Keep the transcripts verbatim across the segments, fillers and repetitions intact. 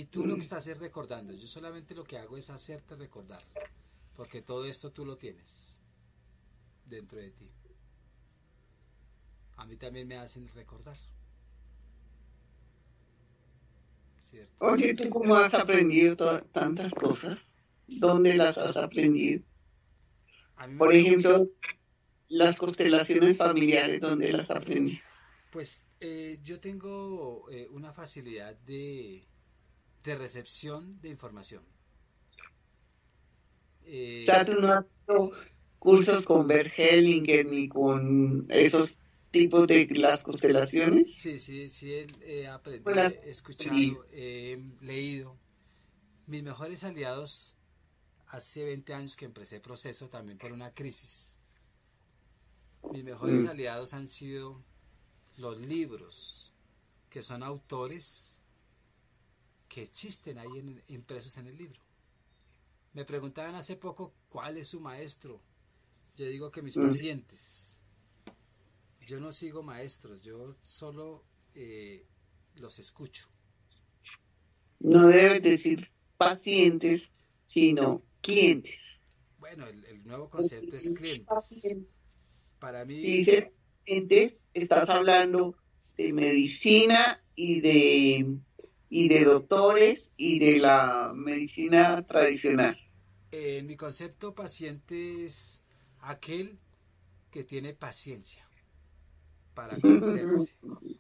Y tú lo que estás es recordando. Yo solamente lo que hago es hacerte recordar. Porque todo esto tú lo tienes dentro de ti. A mí también me hacen recordar. ¿Cierto? Oye, ¿tú cómo has aprendido to- tantas cosas? ¿Dónde las has aprendido? A mí me Por preguntan, ejemplo, las constelaciones familiares, ¿dónde las aprendí? pues eh, yo tengo eh, una facilidad de, de recepción de información. O sea, Eh, tú no has hecho cursos con Bert Hellinger ni con esos tipos de las constelaciones. sí, sí, sí, he, he ¿Cómo aprendido, las has he aprendido? escuchado, he leído. Mis mejores aliados, hace veinte años que empecé proceso también por una crisis. Mis mejores Mm, aliados han sido los libros, que son autores que existen ahí en- impresos en el libro. Me preguntaban hace poco cuál es su maestro. Yo digo que mis mm. pacientes. Yo no sigo maestros, yo solo eh, los escucho. No debes decir pacientes, sino clientes. Bueno, el, el nuevo Porque concepto es si dices clientes. pacientes, Para si mí, dices clientes, estás hablando de medicina y de, y de doctores y de la medicina tradicional. eh, mi concepto paciente es aquel que tiene paciencia para conocerse.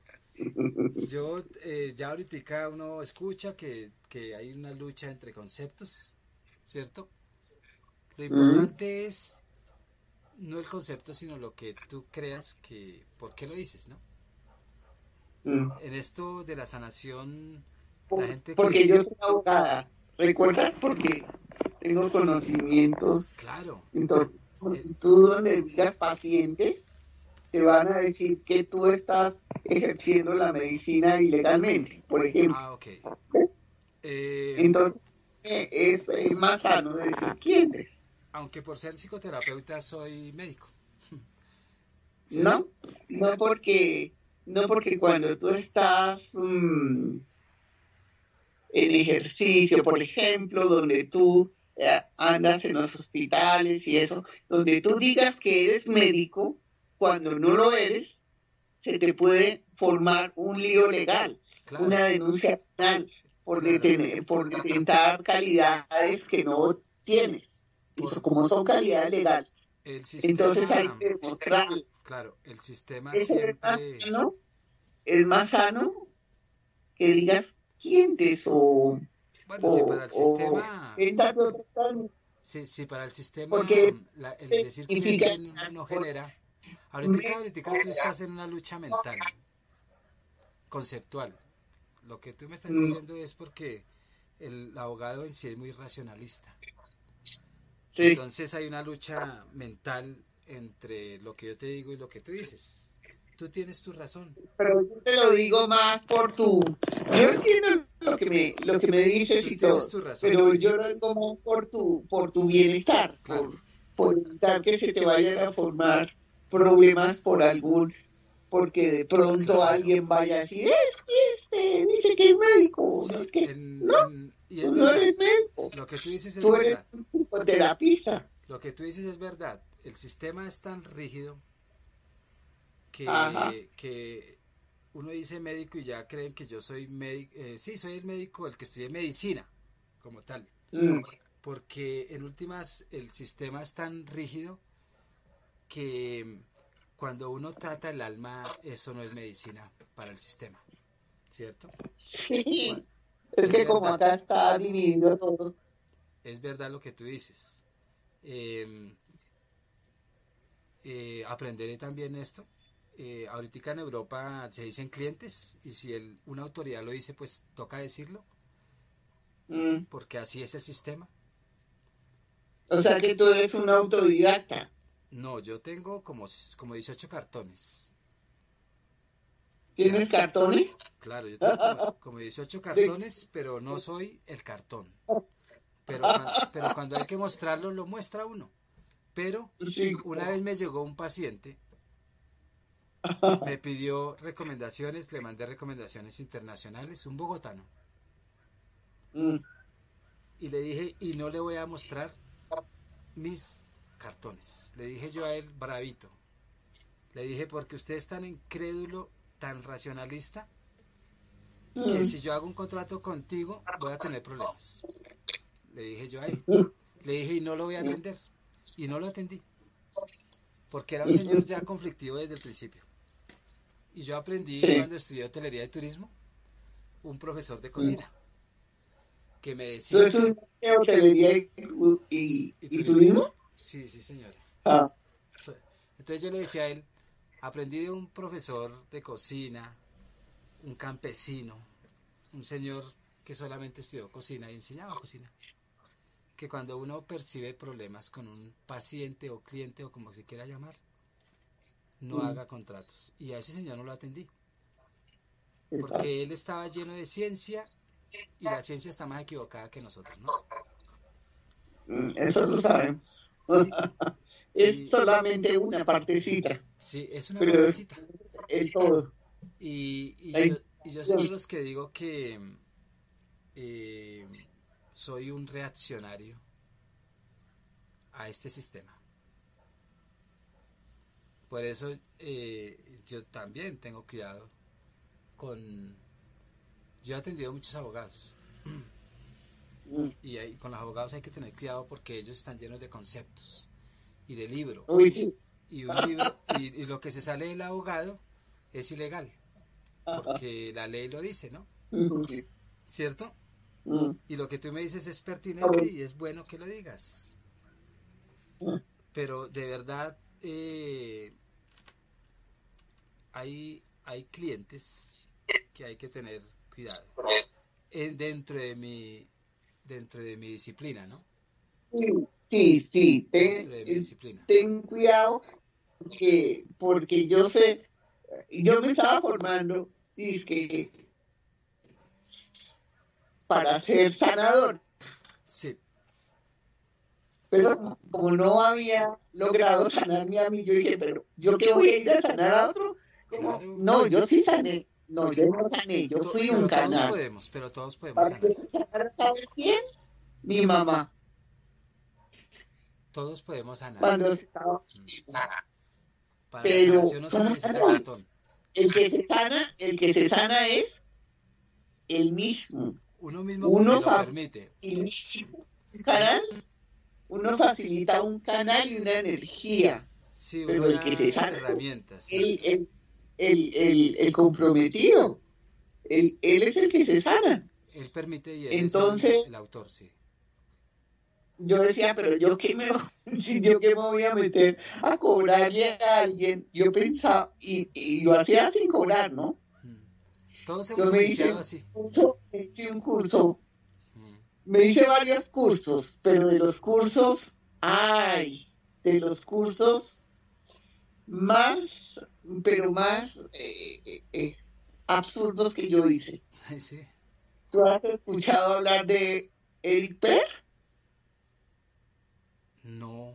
Yo, eh, ya ahorita uno escucha que, que hay una lucha entre conceptos, ¿cierto? Lo Mm, importante es no el concepto, sino lo que tú creas que, ¿por qué lo dices, no? mm. En esto de la sanación, la Por- gente Porque crisis, yo soy abogada, ¿recuerdas? Porque tengo conocimientos. claro, Entonces, eh, tú donde digas pacientes, te van a decir que tú estás ejerciendo la medicina ilegalmente, por ejemplo. ah, ok. Eh, Entonces, eh, es eh, más sano decir clientes, Aunque por ser psicoterapeuta soy médico, ¿cierto? ¿no? No porque, no porque cuando tú estás mm, en ejercicio, por ejemplo, donde tú eh, andas en los hospitales y eso, donde tú digas que eres médico, cuando no lo eres, se te puede formar un lío legal, Claro, una denuncia penal por, claro. deten- por detentar calidades que no tienes. Y Por so- como son calidades legales, el entonces hay sistema, que demostrar. claro, el sistema Eso es más siempre, sano, es más sano que digas quiénes o, bueno, si para o, el o sistema, estas otras cosas, si, si para el sistema porque la- el decir significa cliente no, no genera, ahorita, ahorita tú estás en una lucha mental, conceptual. Lo que tú me estás diciendo es porque el abogado en sí es muy racionalista. sí. Entonces hay una lucha mental entre lo que yo te digo y lo que tú dices. Tú tienes tu razón, Pero yo te lo digo más por tu, yo claro. entiendo lo que me, lo que me dices Tú y tienes todo, tu razón, pero sí, yo lo digo más por tu, por tu bienestar, claro. por, por evitar que se te vayan a formar problemas por algún, porque de pronto Claro, alguien vaya a decir, es que este dice que es médico, no es sí, que, en, no, en, y es tú no verdad. eres médico, Lo que tú dices es tú eres verdad. un psicoterapista. Lo que tú dices es verdad. El sistema es tan rígido Ajá. que, que uno dice médico y ya creen que yo soy médico. Eh, sí, soy el médico, el que estudié medicina, como tal. Mm. Porque en últimas el sistema es tan rígido que cuando uno trata el alma, eso no es medicina para el sistema, ¿cierto? Sí, es Es que como verdad, acá está dividido todo. es verdad lo que tú dices. Eh, eh, Aprenderé también esto. Eh, ahorita en Europa se dicen clientes y si el, una autoridad lo dice, pues toca decirlo, Mm. porque así es el sistema. O sea que tú eres un autodidacta. No, yo tengo como, como dieciocho cartones. O sea, ¿Tienes cartones? claro, yo tengo como, como dieciocho De- cartones, pero no soy el cartón. Pero, cuan, pero cuando hay que mostrarlo, lo muestra uno. Pero Sí. una vez me llegó un paciente, me pidió recomendaciones, le mandé recomendaciones internacionales, un bogotano. Mm. Y le dije, y no le voy a mostrar mis cartones. Le dije yo a él, bravito. Le dije, porque usted es tan incrédulo, tan racionalista, que Mm. si yo hago un contrato contigo, voy a tener problemas. Le dije yo a él. Le dije, y no lo voy a atender. Y no lo atendí. Porque era un señor ya conflictivo desde el principio. Y yo aprendí Sí. cuando estudié hotelería de turismo, un profesor de cocina, que me decía... Entonces, ¿es hotelería y, y, ¿Y y turismo? turismo? Sí, sí, señora. Ah. So- Entonces yo le decía a él, aprendí de un profesor de cocina, un campesino, un señor que solamente estudió cocina y enseñaba cocina, que cuando uno percibe problemas con un paciente o cliente o como se quiera llamar, no Mm. haga contratos. Y a ese señor no lo atendí, Exacto. porque él estaba lleno de ciencia y la ciencia está más equivocada que nosotros, ¿no? Mm, Eso lo sabemos. Sí, Es y solamente una partecita, sí, es una pero es partecita. el todo. Y, y yo, Hay y yo soy de los que digo que eh, soy un reaccionario a este sistema. Por eso eh, yo también tengo cuidado con... Yo he atendido a muchos abogados Mm. y hay- con los abogados hay que tener cuidado porque ellos están llenos de conceptos y de libro. Uy, sí. Y un libro y, y lo que se sale del abogado es ilegal porque la ley lo dice, ¿no? Mm. ¿Cierto? Mm. Y lo que tú me dices es pertinente y es bueno que lo digas. Pero de verdad eh, hay, hay clientes que hay que tener cuidado en, dentro de mi dentro de mi disciplina, ¿no? Sí, sí, sí, ten, Dentro de mi disciplina. ten cuidado porque, porque yo sé, yo me estaba formando, dizque, para ser sanador, Sí, pero como no había logrado sanarme a mí, yo dije, pero ¿yo qué voy a ir a sanar a otro? Como, claro. no, yo sí sané, no, yo no sané, yo To- fui un pero todos canal. podemos, pero todos podemos ¿Para sanar. qué sanar, sabes quién? Mi mamá, Todos podemos sanar. cuando estaba... Para la Pero sanación no se somos necesita canales. cartón. El que se sana, el que se sana es el mismo. Uno mismo porque Uno lo fa- permite. facilita un canal, uno facilita un canal y una energía, Sí, pero uno el que se da sana, herramientas. Sí. el, el, el, el, el comprometido, el, él es el que se sana. Él permite y él Entonces, es el, el autor, sí. yo decía, pero yo qué me, si yo qué me voy a meter a cobrarle a alguien, yo pensaba, y, y lo hacía sin cobrar, ¿no? Mm. Todos Yo hemos me hice iniciado un así. curso, me hice un curso, Mm. me hice varios cursos, pero de los cursos, ay, de los cursos más, pero más eh, eh, eh, absurdos que yo hice. Sí. ¿Tú has escuchado hablar de Eric Per? No.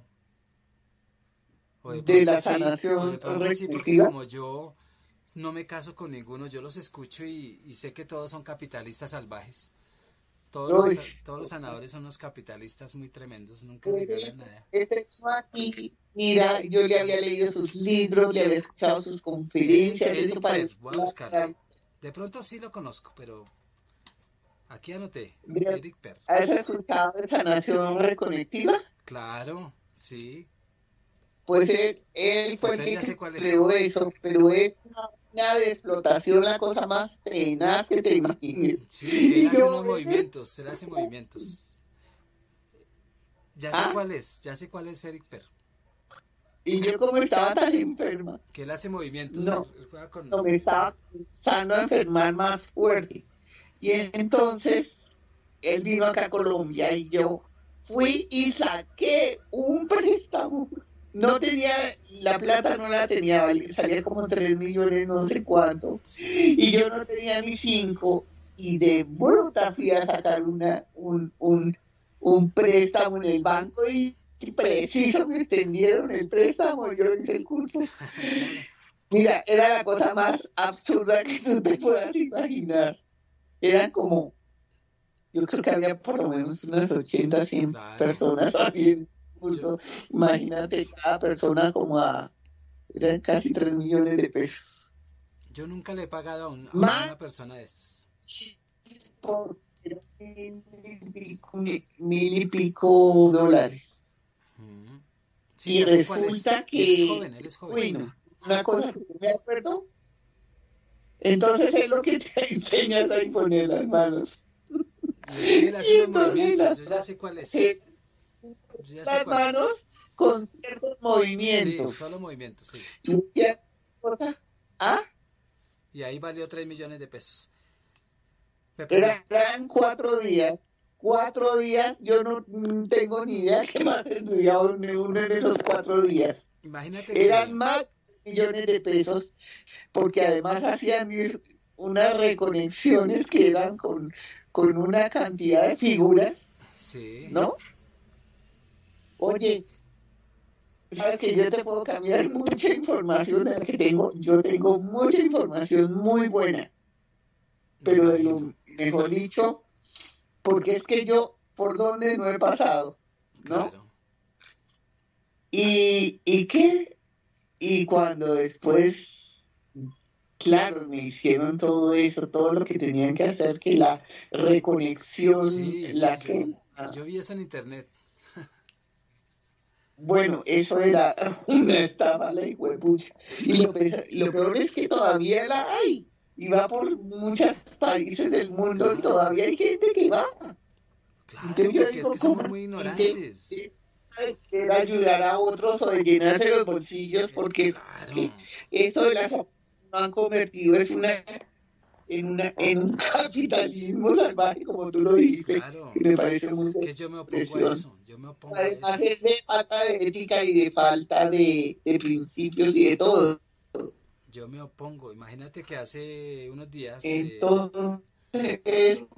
O de De pronto la sí, o de sanación pronto sí, porque recreativa. como yo no me caso con ninguno, yo los escucho y, y sé que todos son capitalistas salvajes. Todos Uy, los, todos los sanadores son unos capitalistas muy tremendos, nunca regalan nada. ese aquí, mira, yo le había leído sus libros, le había escuchado sus Eric, conferencias, eso Eric para... Per, voy a buscarlo. De pronto sí lo conozco, pero aquí anoté. Eric Per. ¿Has escuchado de sanación reconectiva? Claro, sí. Pues él, él fue el Entonces ya sé que cuál es. creó eso, pero es una de explotación, la cosa más tenaz que te imagines. Sí, que él Y hace yo, unos movimientos, él hace movimientos. Ya sé ¿ah? cuál es, ya sé cuál es Eric Per. Y yo como estaba tan enferma, Que él hace movimientos, no, él juega con... no me estaba empezando a enfermar más fuerte. Y entonces él vino acá a Colombia y yo fui y saqué un préstamo. No tenía, la plata no la tenía, salía como tres millones, no sé cuánto. Sí. Y yo no tenía ni cinco. Y de bruta fui a sacar una, un, un, un préstamo en el banco y, y preciso me extendieron el préstamo. Yo hice el curso. Mira, era la cosa más absurda que tú te puedas imaginar. Era como yo creo que había por lo menos unas ochenta, cien Claro. personas haciendo el Yo, curso. Imagínate cada persona como a, eran casi tres millones de pesos. yo nunca le he pagado a, un- a Más una persona de estas. por mil y pico, mil y pico dólares. Mm. Sí, Y ya sé cuál es. resulta Y él es que, joven, él es joven. bueno, una cosa que no me acuerdo, entonces es lo que te enseñas a imponer las manos. Y él sí, él hace Y unos entonces movimientos, las yo ya sé cuál eh, es. Yo ya sé las cuál. manos con ciertos Sí, movimientos. solo movimientos, sí. Y ya, cosa, ah, Y ahí valió tres millones de pesos. Me pregunto, eran cuatro días. Cuatro días, yo no mm, tengo ni idea qué más estudiaba uno uno en esos cuatro días. imagínate Eran que, más de millones de pesos, porque además hacían is- unas reconexiones que eran con, con una cantidad de figuras, sí, ¿no? Oye, sabes que yo te puedo cambiar mucha información de la que tengo. Yo tengo mucha información muy buena, me pero de imagino, lo mejor dicho, porque es que yo por dónde no he pasado, ¿no? claro. Y, y qué, y cuando después, claro, me hicieron todo eso, todo lo que tenían que hacer, que la reconexión, Sí, sí, la yo, que, yo vi eso en internet. bueno, eso era una estafa, la hijuepucha. Y lo, pe- lo peor es que todavía la hay. Y va por muchos países del mundo y Claro, todavía hay gente que va. claro, Entonces yo porque es digo, que somos ¿cómo muy gente ignorantes. quiere ayudar a otros o de llenarse los bolsillos? Eh, Porque es que claro, eso de las lo han convertido es una, en, una, en un capitalismo salvaje, como tú lo dijiste, que claro. me parece muy Es de que yo me opongo a expresión. eso, yo me opongo a Además eso. es de falta de ética y de falta de, de principios y de todo. Yo me opongo. Imagínate que hace unos días eh, Entonces,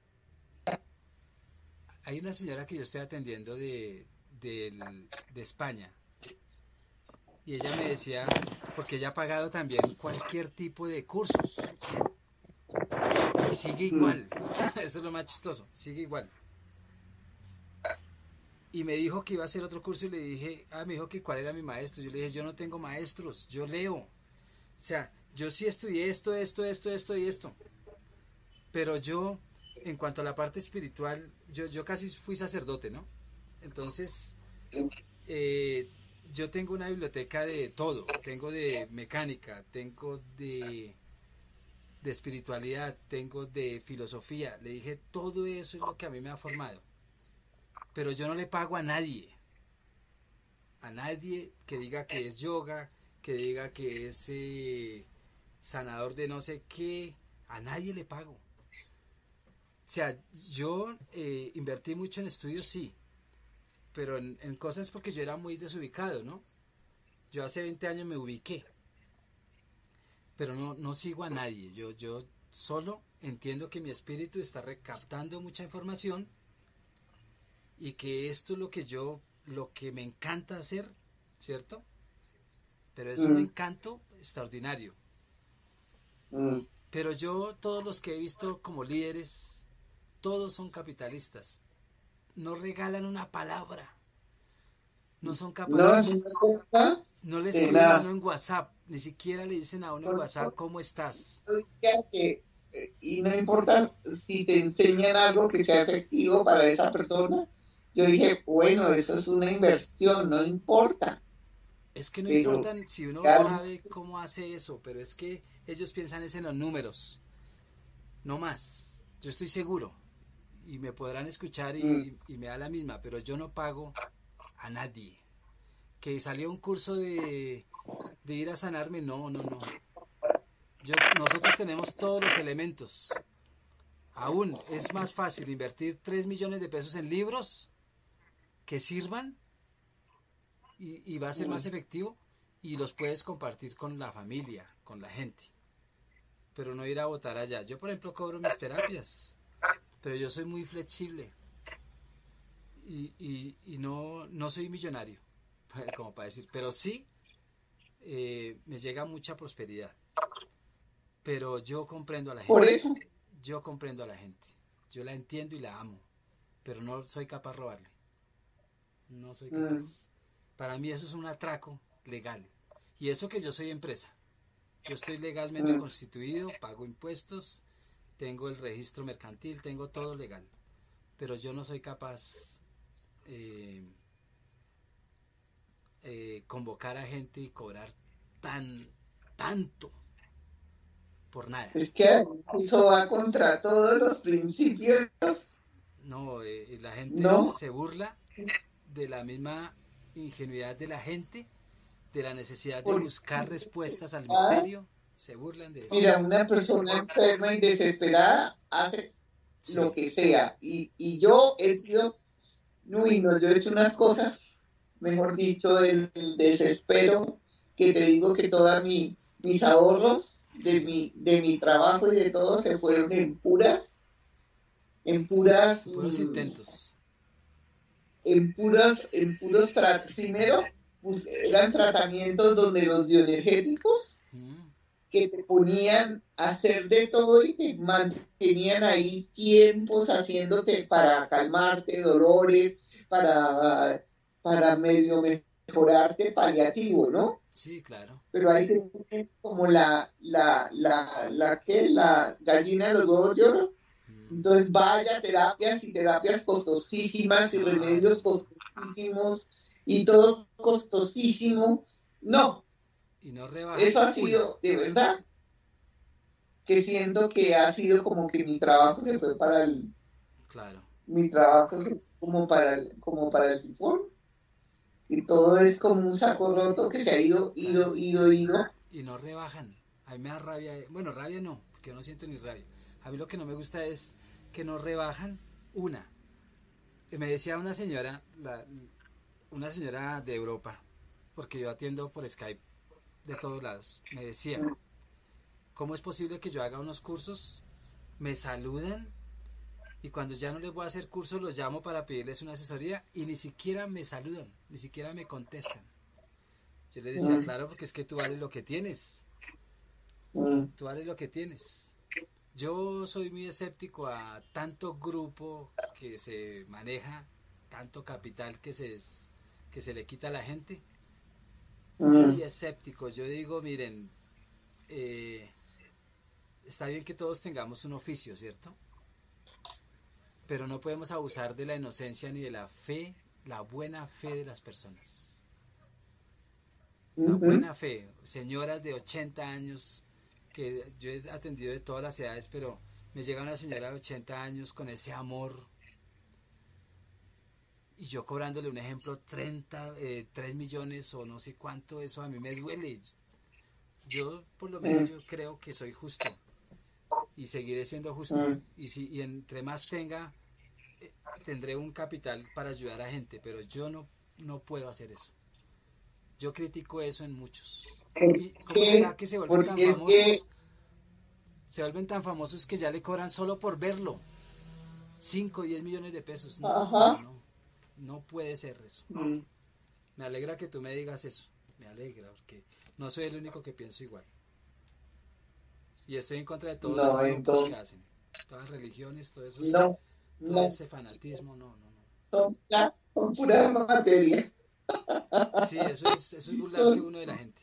hay una señora que yo estoy atendiendo de, del- de España y ella me decía, porque ella ha pagado también cualquier tipo de cursos y sigue igual. Eso es lo más chistoso, sigue igual. Y me dijo que iba a hacer otro curso y le dije, ah, me dijo que cuál era mi maestro. Yo le dije, yo no tengo maestros, yo leo. O sea, yo sí estudié esto, esto, esto, esto y esto. Pero yo, en cuanto a la parte espiritual, yo, yo casi fui sacerdote, ¿no? Entonces, eh, yo tengo una biblioteca de todo. Tengo de mecánica, tengo de, de espiritualidad, tengo de filosofía. Le dije, todo eso es lo que a mí me ha formado. Pero yo no le pago a nadie. A nadie que diga que es yoga, que diga que es eh, sanador de no sé qué. A nadie le pago. O sea, yo eh, invertí mucho en estudios, sí, pero en, en cosas porque yo era muy desubicado, ¿no? Yo hace veinte años me ubiqué, pero no, no sigo a nadie. Yo, yo solo entiendo que mi espíritu está recaptando mucha información y que esto es lo que yo, lo que me encanta hacer, ¿cierto? Pero es un mm, encanto extraordinario. mm, Pero yo, todos los que he visto como líderes, todos son capitalistas. No regalan una palabra. No son no es capaces. una cosa No le de escriben a nada. uno en WhatsApp. Ni siquiera le dicen a uno en Por eso WhatsApp cómo estás. yo diría que, eh, y no importa si te enseñan algo que sea efectivo para esa persona, yo dije, bueno, eso es una inversión, no importa, Es que no pero importa si uno ya, sabe cómo hace eso, pero es que ellos piensan es en los números. No más. Yo estoy seguro. Y me podrán escuchar mm, y, y, y me da la misma, pero yo no pago a nadie. Que salió un curso de, de ir a sanarme, no, no, no. Yo, nosotros tenemos todos los elementos. Aún es más fácil invertir tres millones de pesos en libros que sirvan y, y va a ser más mm, efectivo y los puedes compartir con la familia, con la gente. Pero no ir a votar allá. Yo, por ejemplo, cobro mis terapias, pero yo soy muy flexible y, y, y no, no soy millonario, como para decir, pero sí eh, me llega mucha prosperidad. Pero yo comprendo a la por gente. eso, Yo comprendo a la gente. Yo la entiendo y la amo, pero no soy capaz de robarle. No soy capaz. Mm. Para mí eso es un atraco legal. Y eso que yo soy empresa. Yo estoy legalmente mm. constituido, pago impuestos, tengo el registro mercantil, tengo todo legal. Pero yo no soy capaz eh, eh, convocar a gente y cobrar tan, tanto por nada. Es que eso va contra todos los principios. No, eh, la gente ¿no? se burla de la misma ingenuidad de la gente, de la necesidad de buscar respuestas al misterio, se burlan de eso. Mira, una persona enferma y desesperada hace sí. lo que sea, y, y yo he sido, uy, no, yo he hecho unas cosas, mejor dicho, el, el desespero, que te digo que todos mi, mis ahorros de mi, de mi trabajo y de todo se fueron en puras, en puras... Puros intentos. En puras, en puros tratos. Primero, pues, eran tratamientos donde los bioenergéticos mm. que te ponían a hacer de todo y te mantenían ahí tiempos haciéndote para calmarte, dolores, para, para medio mejorarte paliativo, ¿no? Sí, claro. Pero hay como la, la, la, la, ¿qué? La gallina de los huevos de oro. Entonces vaya terapias y terapias costosísimas y remedios costosísimos y todo costosísimo. No. Y no rebaja. Eso ha sido, de verdad, que siento que ha sido como que mi trabajo se fue para el... Claro. Mi trabajo se fue como para el, como para el sifón. Y todo es como un saco roto que se ha ido, ido, ido, ido. Y no rebajan. A mí me da rabia. Bueno, rabia no, porque yo no siento ni rabia. A mí lo que no me gusta es que no rebajan una. Me decía una señora, la, una señora de Europa, porque yo atiendo por Skype de todos lados, me decía, ¿cómo es posible que yo haga unos cursos, me saludan y cuando ya no les voy a hacer cursos los llamo para pedirles una asesoría y ni siquiera me saludan, ni siquiera me contestan? Yo le decía, claro, porque es que tú vales lo que tienes. Tú vales lo que tienes. Yo soy muy escéptico a tanto grupo que se maneja, tanto capital que se, que se le quita a la gente. Muy escéptico. Yo digo, miren, eh, está bien que todos tengamos un oficio, ¿cierto? Pero no podemos abusar de la inocencia ni de la fe, la buena fe de las personas. La buena fe. Señoras de ochenta años... que yo he atendido de todas las edades, pero me llega una señora de ochenta años con ese amor y yo cobrándole un ejemplo treinta, eh, tres millones o no sé cuánto, eso a mí me duele. Yo por lo menos yo creo que soy justo y seguiré siendo justo y, si, y entre más tenga eh, tendré un capital para ayudar a gente, pero yo no, no puedo hacer eso. Yo critico eso en muchos. ¿Y cómo será que se vuelven tan famosos? Que... Se vuelven tan famosos que ya le cobran solo por verlo. cinco o diez millones de pesos. No, no, no, no puede ser eso. Mm. Me alegra que tú me digas eso. Me alegra, porque no soy el único que pienso igual. Y estoy en contra de todos no, los grupos entonces... que hacen. Todas las religiones, todo eso. No, todo no. ese fanatismo, no, no, no. Son, son pura materia. Sí, eso es, eso es burlarse uno de la gente.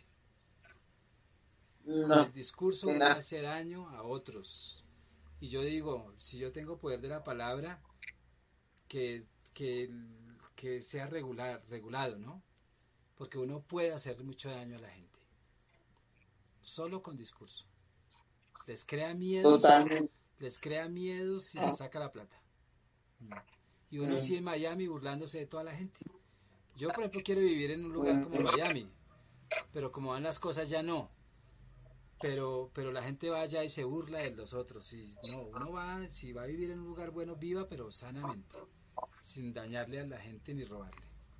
No, con el discurso uno hace daño a otros. Y yo digo, si yo tengo poder de la palabra, que, que, que sea regular, regulado, ¿no? Porque uno puede hacer mucho daño a la gente. Solo con discurso. Les crea miedos, Totalmente. les crea miedos y les saca la plata. Y uno sí en Miami burlándose de toda la gente. Yo, por ejemplo, quiero vivir en un lugar como Miami, pero como van las cosas ya no. Pero pero la gente va allá y se burla de los otros. Y no, uno va, si va a vivir en un lugar bueno, viva, pero sanamente, sin dañarle a la gente ni robarle.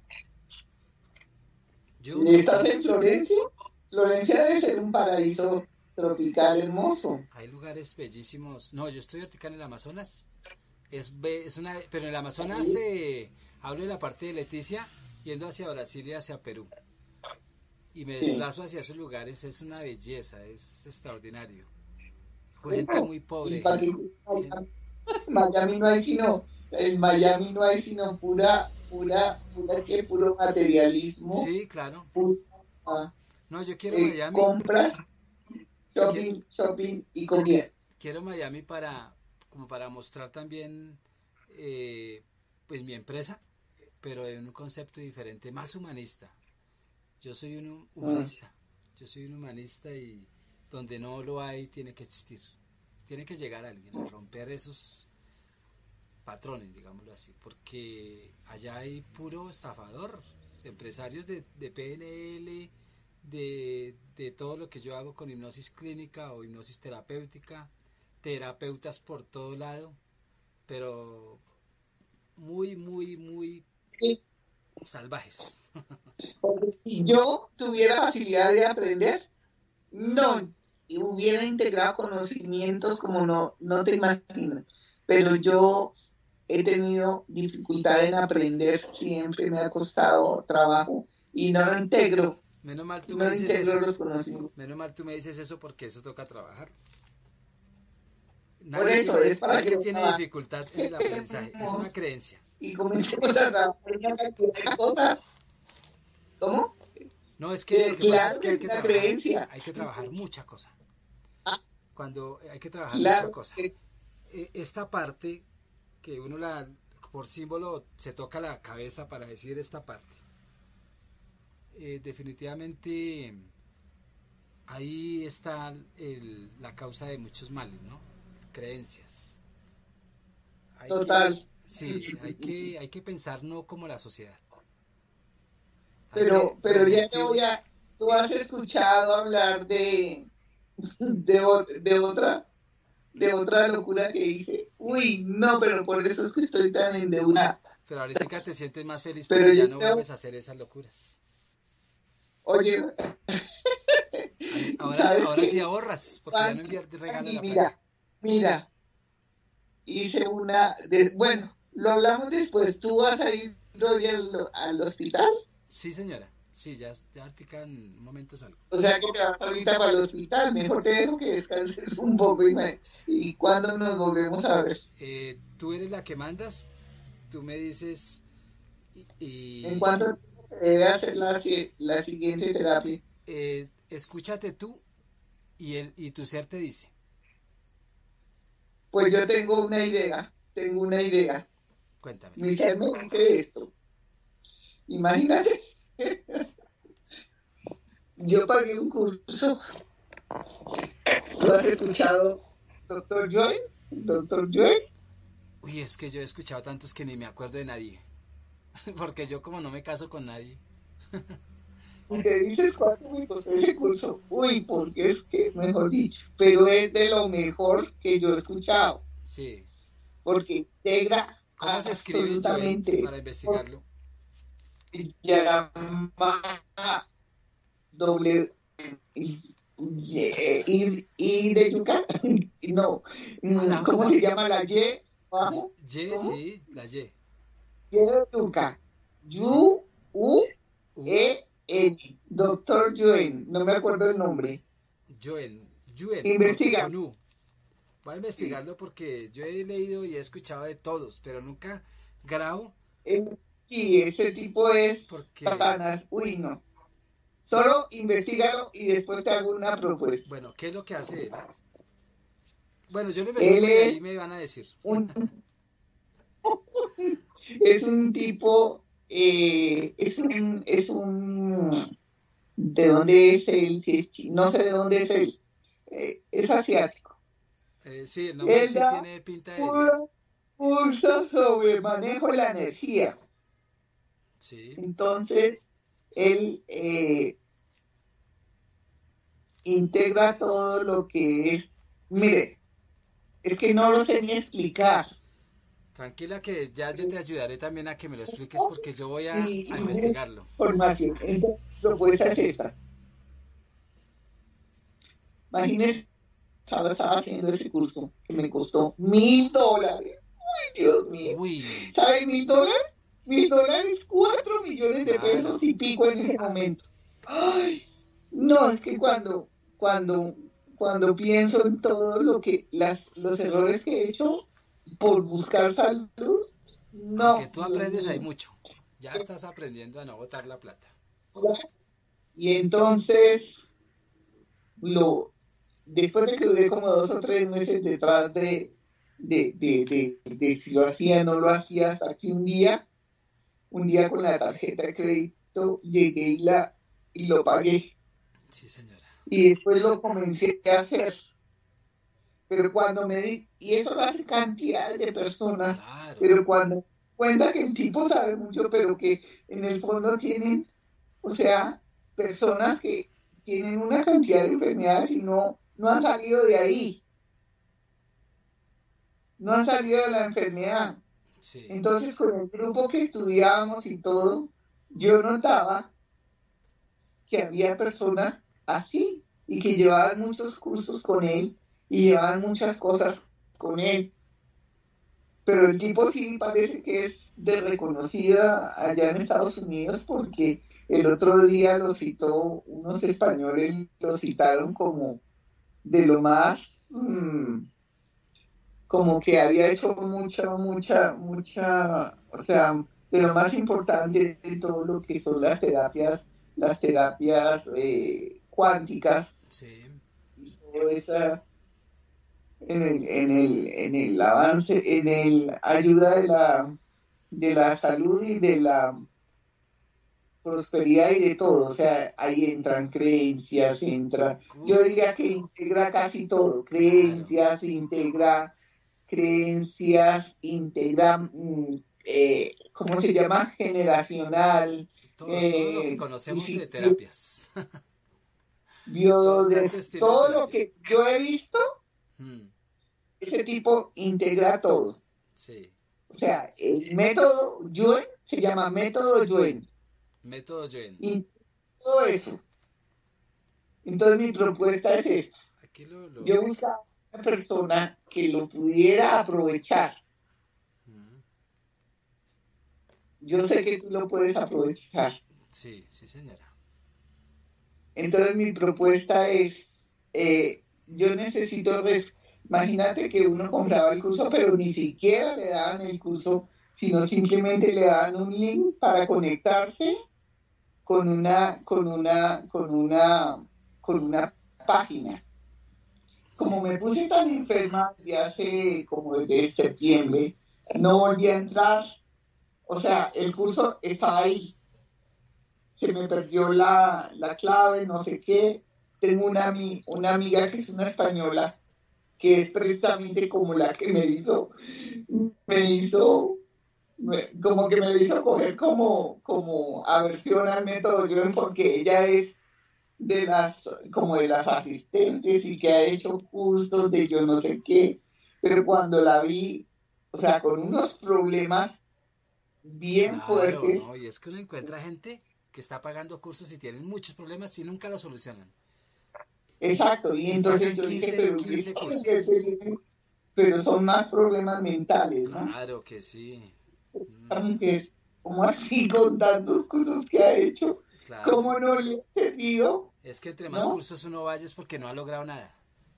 Yo, ¿Y estás en Florencia? Florencia debe ser un paraíso tropical hermoso. Hay lugares bellísimos. No, yo estoy ahorita en el Amazonas. Es, es una, pero en el Amazonas eh, hablo de la parte de Leticia, yendo hacia Brasil y hacia Perú. Y me desplazo sí. hacia esos lugares, es una belleza, es extraordinario. Gente muy pobre. Y para, que, gente... Miami no hay sino, en Miami no hay sino pura, pura, pura que puro materialismo, Sí, claro. pura, No, yo quiero eh, Miami. compras, qui- shopping, shopping y comida. Quiero Miami para, como para mostrar también, eh, pues mi empresa, pero en un concepto diferente, más humanista. Yo soy un Mm. humanista. Yo soy un humanista y donde no lo hay tiene que existir. Tiene que llegar alguien a romper esos patrones, digámoslo así, porque allá hay puro estafador, empresarios de, de P N L, de, de todo lo que yo hago con hipnosis clínica o hipnosis terapéutica, terapeutas por todo lado, pero muy, muy, muy Y salvajes. si yo tuviera facilidad de aprender, no, y hubiera integrado conocimientos como no, no te imaginas. Pero yo he tenido dificultad en aprender, siempre me ha costado trabajo y no lo integro, Menos mal tú me no dices integro eso. los conocimientos. Menos mal tú me dices eso porque eso toca trabajar. Por Nadie eso tiene, es para que nadie lo tiene dificultad en el aprendizaje. Es una trabajemos creencia. y comencemos a trabajar en una cantidad de cosas. ¿Cómo? No, es que lo Eh, que pasa es claro que que hay es que una trabajar, creencia. hay que trabajar mucha cosa. Ah, Cuando hay que trabajar mucha claro, cosa. que Eh, Esta parte que uno la por símbolo se toca la cabeza para decir esta parte. Eh, definitivamente ahí está el- la causa de muchos males, ¿no? Creencias. Hay que, total. sí, hay que, hay que pensar no como la sociedad. Hay que Pero, pero ya te revertir. voy a, tú has escuchado hablar de, de, o- de otra, de otra locura que hice. Uy, no, pero por eso es que estoy tan endeudada. Pero ahorita te sientes más feliz Pero porque ya yo no creo, vuelves a hacer esas locuras. oye, Ahí- Ahora, ¿sabes ahora sí qué? ahorras porque ya no Juan, inviertes, regala Andy, la plata. mira, mira, hice una, de, bueno, lo hablamos después. ¿Tú vas a ir hoy al, al hospital? Sí, señora. Sí, ya, ya ahorita en un momento salgo. O sea que te vas ahorita para el hospital. Mejor te dejo que descanses un poco y, me, y cuando nos volvemos a ver. Eh, tú eres la que mandas, tú me dices y, En y, cuanto debe hacer la, si- la siguiente terapia. eh, escúchate tú y, el, y tu ser te dice, Pues yo tengo una idea, tengo una idea. cuéntamela. Mi ser me dice esto. Imagínate, yo pagué un curso. ¿Tú has escuchado doctor Joel? Doctor Joel. Uy, es que yo he escuchado tantos que ni me acuerdo de nadie. Porque yo como no me caso con nadie. Y te dices cuánto me costó ese curso. Uy, porque es que, mejor dicho, pero es de lo mejor que yo he escuchado. Sí. Porque integra ¿Cómo se escribe Joel absolutamente, para investigarlo? se llama doble y, y, y de yuca. No, A mm, la, ¿cómo ¿cómo? se llama la Y? Y, ¿Abajo? Y, ¿Cómo? sí, la Y. Y de yuca. Sí. Yu, U, U, E, N. Doctor Yuen. No me acuerdo el nombre. Joel, Joel, con, Investiga. con U. Voy a investigarlo porque yo he leído y he escuchado de todos, pero nunca grabo Eh, Sí, ese tipo es porque, Satanás. Uy, no. Solo investigalo y después te hago una propuesta. bueno, ¿qué es lo que hace él? Bueno, yo lo Él investigo y ahí es me van a decir. un, es un tipo, eh, es un, es un, ¿de dónde es él? Si es chi- no sé de dónde es él. Eh, es asiático. Eh, sí, el nombre Él sí da tiene pinta de... un curso sobre manejo de la energía. Sí, Entonces, él eh, integra todo lo que es, mire, es que no lo sé ni explicar. tranquila que ya yo te ayudaré también a que me lo expliques porque yo voy a, Y, a y tienes investigarlo. información. Entonces, la propuesta es esta. Imagínese, estaba, estaba haciendo ese curso que me costó mil dólares. Ay, Dios mío. Uy, ¿Sabe mil dólares? Mil dólares, cuatro millones de pesos claro. y pico en ese momento. Ay, no, es que cuando, cuando, cuando pienso en todo lo que, las, los errores que he hecho, por buscar salud, Aunque no, tú Dios aprendes hay mío. mucho. Ya estás aprendiendo a no botar la plata. Y entonces, lo, después de que duré como dos o tres meses detrás de, de, de, de, de si lo hacía o no lo hacía, hasta que un día, un día con la tarjeta de crédito, llegué y, la, y lo pagué. Sí, señora. Y después lo comencé a hacer. Pero cuando me di, y eso lo hace cantidades de personas, Claro. pero cuando me di cuenta que el tipo sabe mucho, pero que en el fondo tienen, o sea, personas que tienen una cantidad de enfermedades y no, no han salido de ahí, no han salido de la enfermedad. Sí. Entonces, con el grupo que estudiábamos y todo, yo notaba que había personas así y que llevaban muchos cursos con él y llevaban muchas cosas con él. Pero el tipo sí parece que es de reconocida allá en Estados Unidos porque el otro día lo citó, unos españoles lo citaron como de lo más, mmm, como que había hecho mucha, mucha, mucha, o sea, de lo más importante de todo lo que son las terapias, las terapias eh, cuánticas, Sí. toda esa, en el, en el, en el avance, en el ayuda de la, de la salud y de la prosperidad y de todo. O sea, ahí entran creencias, entra, yo Uf, diría que integra casi todo, claro. creencias, integra creencias, integra, mm, eh, ¿cómo se llama? Generacional, Todo, todo lo que eh, conocemos de terapias. Todo, bio, tanto de, estilo de todo lo terapia. que yo he visto, Mm, ese tipo integra todo. sí. O sea, el método Yuen se llama método Yuen. Método Yuen. Y todo eso. Entonces mi propuesta es esta. Aquí lo, lo... Yo buscaba una persona que lo pudiera aprovechar. Mm, Yo sé que tú lo puedes aprovechar. sí, sí, señora. Entonces mi propuesta es, eh, yo necesito, res- imagínate que uno compraba el curso, pero ni siquiera le daban el curso, sino simplemente le daban un link para conectarse con una, con una, con una, con una página. Como Sí. me puse tan enferma desde hace como desde septiembre, no volví a entrar. O sea, el curso estaba ahí. Se me perdió la, la clave, no sé qué. Tengo una, una amiga que es una española, que es precisamente como la que me hizo, me hizo, me, como que me hizo coger como, como aversión al método yo, porque ella es de las, como de las asistentes y que ha hecho cursos de yo no sé qué, pero cuando la vi, o sea, con unos problemas bien Claro, fuertes, ¿no? Y es que uno encuentra gente que está pagando cursos y tienen muchos problemas y nunca los solucionan. exacto, y Y entonces pagan yo dije, quince pero, quince ¿qué- cursos. qué- pero son más problemas mentales, ¿no? Claro que sí. La Mm, mujer, ¿cómo así con tantos cursos que ha hecho? claro. ¿Cómo no le ha servido? Es que entre más ¿No? cursos uno vaya es porque no ha logrado nada.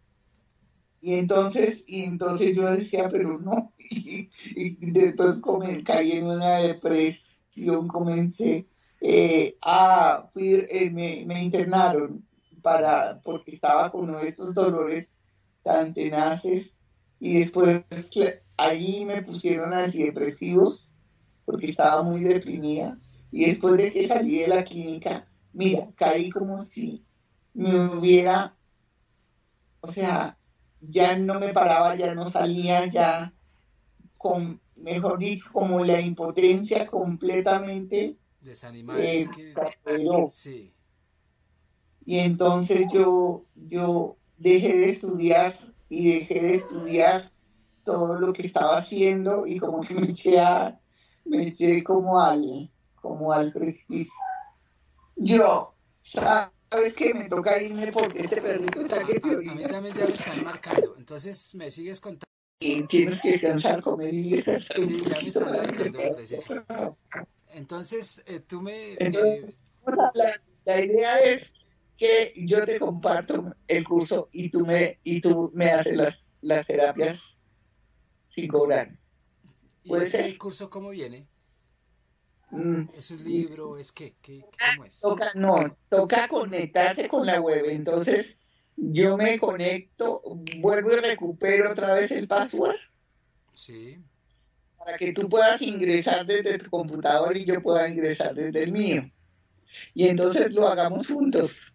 Y entonces, y entonces yo decía, pero no, y, y después come- caí en una depresión, comencé eh, a, fui, eh, me, me internaron Mm, para, porque estaba con uno de esos dolores tan tenaces, y después cl- allí me pusieron antidepresivos, porque estaba muy deprimida, y después de que salí de la clínica, mira, caí como si me hubiera, o sea, ya no me paraba, ya no salía, ya con, mejor dicho, como la impotencia completamente desanimada. Es eh, que pero, sí. y entonces yo, yo dejé de estudiar y dejé de estudiar todo lo que estaba haciendo y como que me eché, a, me eché como al, como al precipicio. Yo, sabes que me toca irme porque este perrito está A, que se a, a mí orina también ya me están marcando. Entonces me sigues contando. y tienes que descansar, comer y descansar un Sí, ya me poquito están para marcando, descansar. preciso. Entonces, eh, tú me... Entonces, eh, la, la idea es que yo te comparto el curso y tú me, y tú me haces las, las terapias, sin cobrar. ¿Y ¿Puede ese ser? curso cómo viene? Mm, ¿Es un libro? ¿Es qué? ¿Qué? ¿Cómo es? Toca, no, toca conectarse con la web. Entonces, yo me conecto, vuelvo y recupero otra vez el password Sí. para que tú puedas ingresar desde tu computador y yo pueda ingresar desde el mío. Y entonces lo hagamos juntos.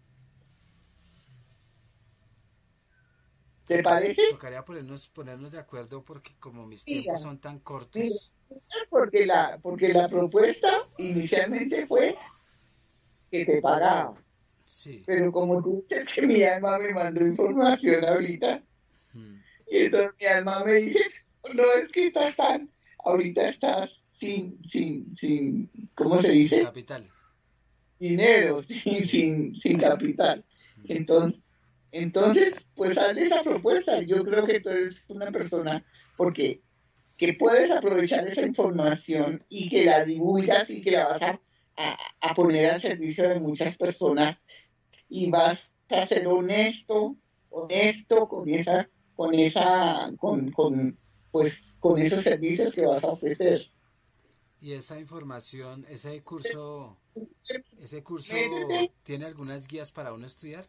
¿Te Toca, parece? tocaría ponernos, ponernos de acuerdo porque como mis tiempos Mira, son tan mira, cortos. porque la, porque la propuesta inicialmente fue que te pagaba. Sí. Pero como tú dices que mi alma me mandó información ahorita, Mm. y entonces mi alma me dice, no es que estás tan, ahorita estás sin, sin, sin, ¿cómo se Sin dice? capital. Dinero, sin, Sí. sin, sin capital. Mm. Entonces, entonces, pues hazle esa propuesta. Yo creo que tú eres una persona, porque que puedes aprovechar esa información y que la divulgas y que la vas a, a, a poner al servicio de muchas personas y vas a ser honesto, honesto con esa, con esa, con, con, pues, con esos servicios que vas a ofrecer. Y esa información, ese curso, ese curso Métete. tiene algunas guías para uno estudiar.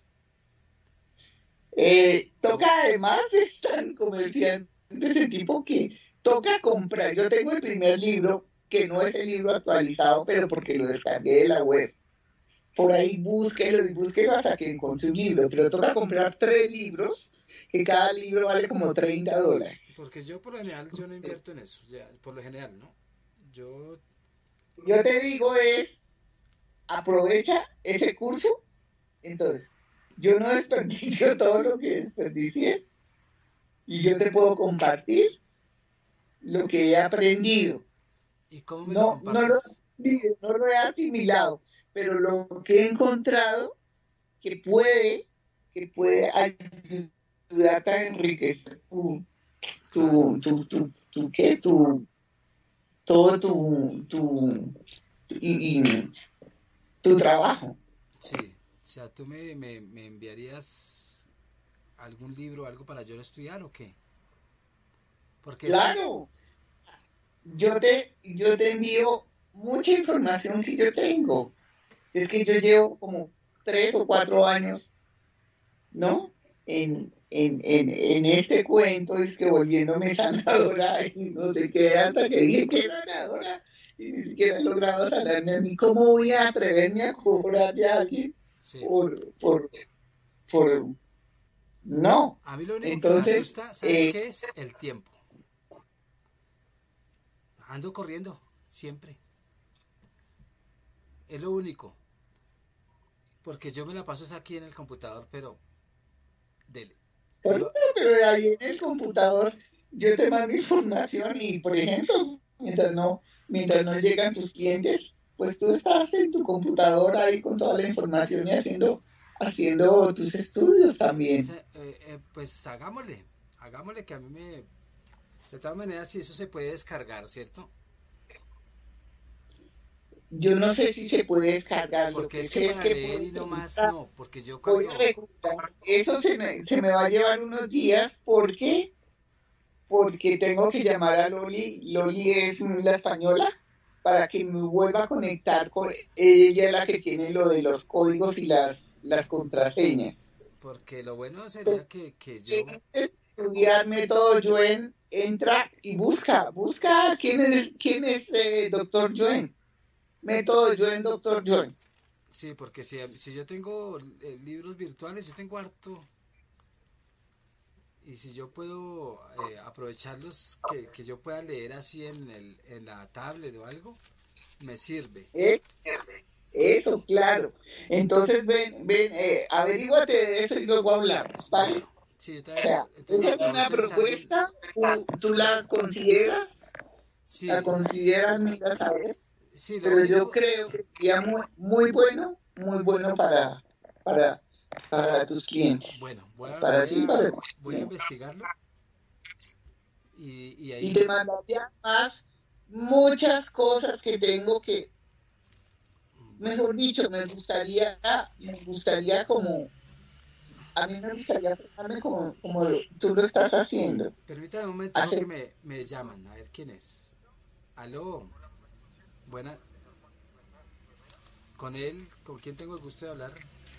Eh, O- toca además, es tan comerciante ese tipo que toca comprar. Yo tengo el primer libro, que no es el libro actualizado, pero porque lo descargué de la web. Por ahí búsquelo y búsquelo hasta que encontré un libro, pero toca comprar tres libros, que cada libro vale como treinta dólares. porque yo por lo general yo no invierto en eso, ya, por lo general, ¿no? Yo, Yo te digo es, aprovecha ese curso. Entonces, yo no desperdicio todo lo que desperdicié y yo te puedo compartir lo que he aprendido. ¿y cómo me lo No, no lo compartes? he aprendido, no lo he asimilado, pero lo que he encontrado que puede, que puede ayudarte a enriquecer tu, Claro, tu, tu, tu, tu, ¿qué? Tu, todo tu, tu, y, y tu trabajo. sí. O sea, ¿tú me, me, me enviarías algún libro, algo para yo estudiar o qué? Porque es que, Claro, yo te, yo te envío mucha información que yo tengo. Es que yo llevo como tres o cuatro años, ¿no? En, en, en, en este cuento, es que volviéndome sanadora y no sé qué, hasta que dije que sanadora y ni siquiera he logrado sanarme a mí. ¿Cómo voy a atreverme a cobrarle a alguien sí. por, por, por, no? A mí lo único que me Entonces, asusta, ¿sabes eh, qué es? El tiempo. Ando corriendo, siempre. Es lo único. Porque yo me la paso es aquí en el computador, pero dele. por eso, Yo, pero de ahí en el computador yo te mando información y, por ejemplo, mientras no, mientras no llegan tus clientes, pues tú estás en tu computador ahí con toda la información y haciendo, haciendo tus estudios también. esa, eh, eh, pues hagámosle. Hagámosle que a mí me... De todas maneras, si eso se puede descargar, ¿cierto? Yo no sé si se puede descargar, lo Porque que es que sé es para que leer puedo y no más, recuperar, no. Porque yo voy a cuando... recuperar. Eso se me, se me va a llevar unos días porque, porque tengo que llamar a Loli. Loli es la española para que me vuelva a conectar con ella, es la que tiene lo de los códigos y las, las contraseñas. Porque lo bueno Entonces, sería que, que yo... en estudiar método Joen, entra y busca, busca quién es, quién es eh, doctor Joen. Método Joen, doctor Joen. Sí, porque si, si yo tengo eh, libros virtuales, yo tengo harto. Y si yo puedo eh, aprovecharlos, que, que yo pueda leer así en, el, en la tablet o algo, me sirve. ¿Eh? Eso, claro. Entonces, ven, ven, eh, averíguate de eso y luego hablamos, ¿vale? Bueno, sí, yo O también, sea, entonces esa la, es la voy una pensando y... propuesta, ¿tú, tú la consideras? ¿La Sí, consideras, mira, saber? sí, lo Pero yo único, creo que sería muy, muy bueno, muy bueno para, para, para tus clientes. bueno, voy a, Para voy ti y para a, tus voy a clientes. investigarlo y, y Y te ahí, mandaría más muchas cosas que tengo que, bueno, mejor dicho, me gustaría, me gustaría como, a mí me gustaría formarme como, como tú lo estás haciendo. Permítame un momento Hacer... que me, me llaman, a ver quién es. Aló, buena. Con él, ¿con quién tengo el gusto de hablar?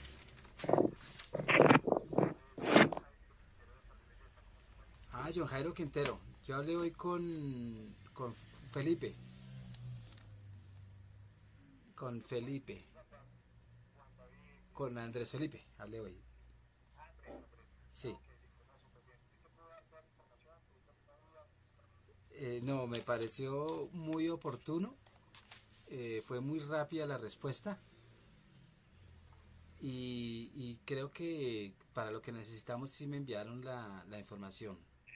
Ah, John Jairo Quintero. Yo hablé hoy con, con Felipe. Con Felipe. Con Andrés Felipe, hablé hoy. Sí. Eh, no, me pareció muy oportuno. Eh, fue muy rápida la respuesta. Y, y creo que para lo que necesitamos sí me enviaron la, la información.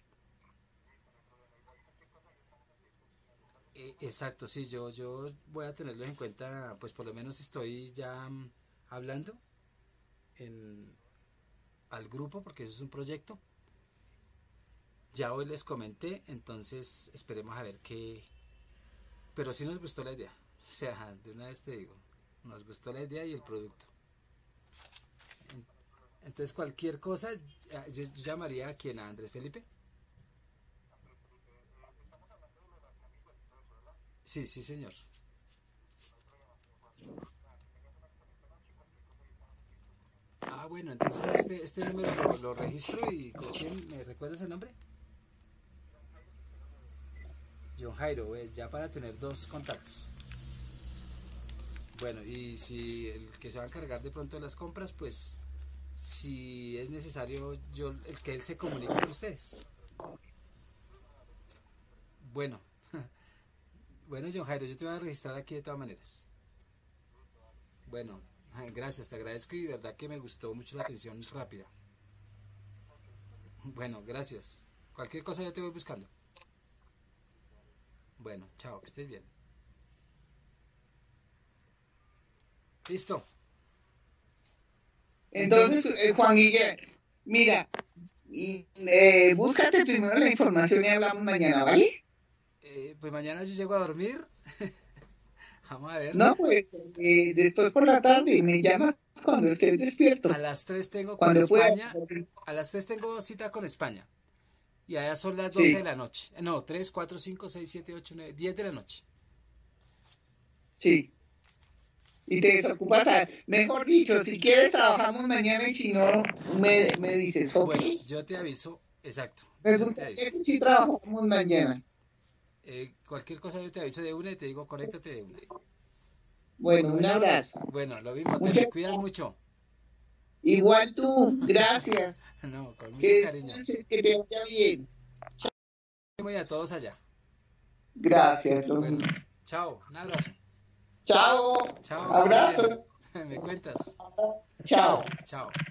Eh, exacto, sí, yo, yo voy a tenerlo en cuenta, pues por lo menos estoy ya mm, hablando en, al grupo, porque eso es un proyecto. Ya hoy les comenté, entonces esperemos a ver qué... Pero sí nos gustó la idea, o sea, de una vez te digo, nos gustó la idea y el producto. Entonces cualquier cosa, yo llamaría a quien, a Andrés Felipe. Sí, sí, señor. Ah, bueno, entonces este, este número lo, lo registro y ¿con quién me recuerdas el nombre? John Jairo, eh, ya para tener dos contactos. Bueno, y si el que se va a encargar de pronto de las compras, pues si es necesario yo el que él se comunique con ustedes. Bueno, bueno, John Jairo, yo te voy a registrar aquí de todas maneras. Bueno, gracias, te agradezco y de verdad que me gustó mucho la atención rápida. Bueno, gracias. Cualquier cosa yo te voy buscando. Bueno, chao, que estés bien. Listo. Entonces, eh, Juan Guillermo, mira, eh, búscate primero la información y hablamos mañana, ¿vale? Eh, pues mañana yo llego a dormir. Vamos a ver. No, pues eh, después por la tarde me llamas cuando estés despierto. A las tres tengo con Cuando España. puedas. A las tres tengo cita con España. Y allá son las doce Sí, de la noche. No, tres, cuatro, cinco, seis, siete, ocho, nueve, diez de la noche. sí. Y te desocupas, a- mejor dicho, si quieres trabajamos mañana y si no, me, me dices, ok. Bueno, yo te aviso. Exacto, Me yo te gustaría aviso. que sí trabajamos mañana. Eh, cualquier cosa yo te aviso de una y te digo, conéctate de una. Bueno, un abrazo. Bueno, lo mismo, te Muchas me cuidas mucho. igual tú, gracias. No, con mucho Que cariño. descanses, que te vaya bien. Y a todos allá. Gracias, lo Bueno, mismo. chao, un abrazo. Chao, Chao, que estés bien. abrazo. Me cuentas. Chao. Chao.